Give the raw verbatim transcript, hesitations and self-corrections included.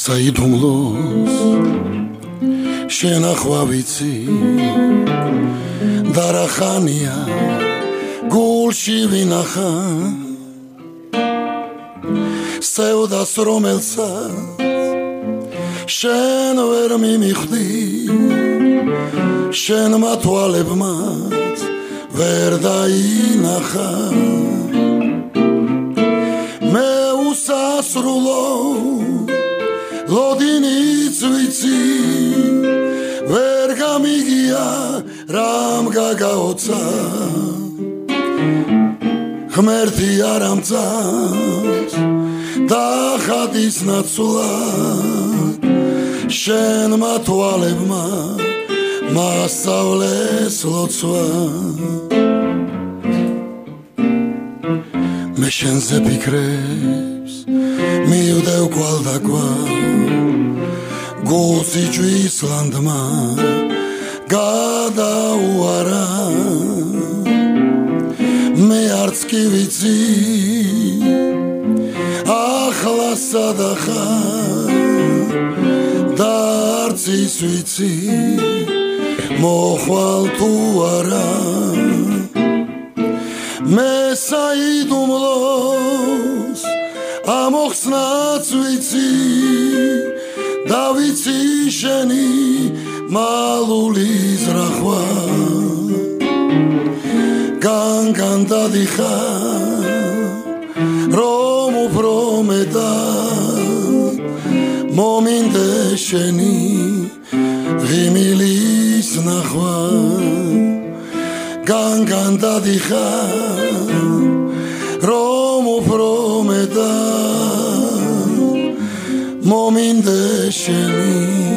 საიდუმლოს შენახვა ვიცი და რა ხანია გულში ვინახა სევდას რომელსაც შენ ვერ მიმიხვდი შენმა თვალებმაც ვერ დაინახა მე უსასრულო ლოდინიც ვიცი ვერ გამიგია რამ გაგაოცა ღმერთი არ ამწამს და ხადის ნაცვლად შენმა თვალებმა მასწავლეს ლოცვა მე შენზე ფიქრებს მივდევ კვალ და კვალ გულს იჭვის ლანდმა გადაუარა მე არც კი ვიცი ახლა სადა ხარ და არც ის ვიცი მოხვალ თუ არა მე საიდუმლოს ამოხსნაც ვიცი და ვიცი შენი მალული ზრახვა განგან დადიხარ რომ უფრო მეტად მომინდე შენი ღიმილის ნახვა განგან დადიხარ რომ უფრო მეტად მომინდე შენი